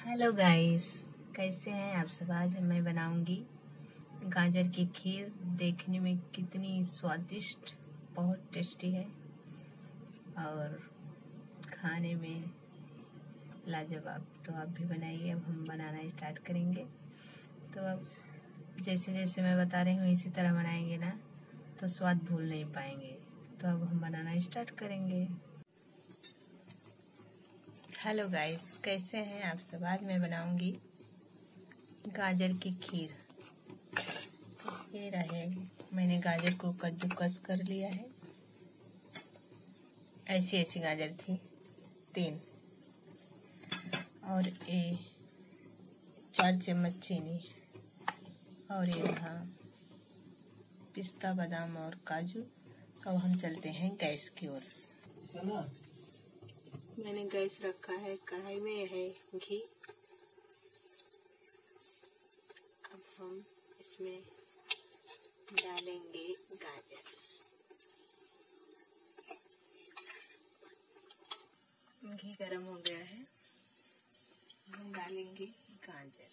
Hello guys, कैसे हैं आप सब। आज मैं बनाऊंगी गाजर की खीर। देखने में कितनी स्वादिष्ट, बहुत टेस्टी है और खाने में लाजवाब। तो आप भी बनाइए। अब हम बनाना स्टार्ट करेंगे। तो अब जैसे जैसे मैं बता रही हूँ इसी तरह बनाएंगे ना तो स्वाद भूल नहीं पाएंगे। तो अब हम बनाना स्टार्ट करेंगे। हेलो गाइस, कैसे हैं आप सब। आज मैं बनाऊंगी गाजर की खीर। ये रहे, मैंने गाजर को कद्दूकस कर लिया है। ऐसी ऐसी गाजर थी 3 और ये 4 चम्मच चीनी और ये रहा पिस्ता, बादाम और काजू। अब हम चलते हैं गैस की ओर। मैंने गैस रखा है, कढ़ाई में है घी। अब हम इसमें डालेंगे गाजर। घी गरम हो गया है, हम डालेंगे गाजर।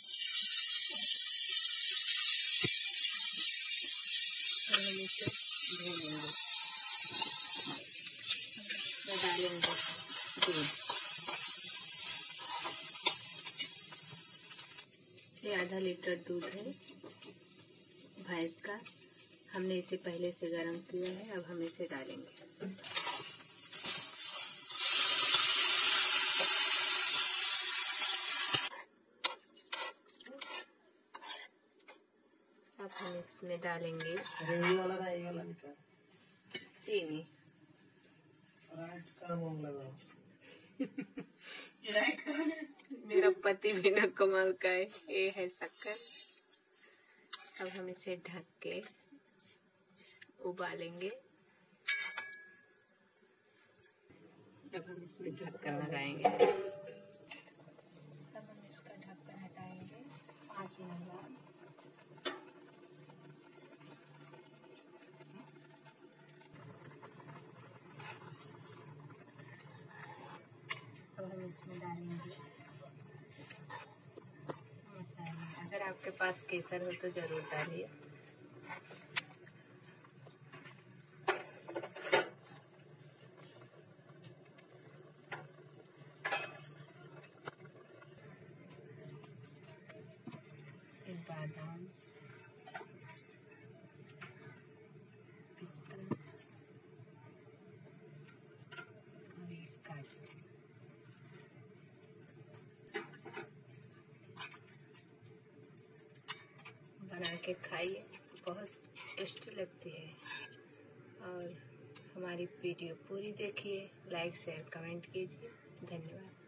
और हम इसे भूनेंगे। डालेंगे दूध। ये आधा लीटर दूध है भैंस का। हमने इसे पहले से गर्म किया है। अब हम इसे डालेंगे। अब हम इसमें डालेंगे चीनी। मेरा पति भी न कमाल का है। ये है शक्कर। अब हम इसे ढक के उबालेंगे। अब हम इसमें ढक्कन लगाएंगे। अब हम इसका ढक्कन हटाएंगे 5 मिनट बाद। अब हम इसमें डालेंगे मसाले। अगर आपके पास केसर हो तो जरूर डालिए। बादाम, पिस्ता और काजू। बना के खाइए, बहुत टेस्टी लगती है। और हमारी वीडियो पूरी देखिए, लाइक शेयर कमेंट कीजिए। धन्यवाद।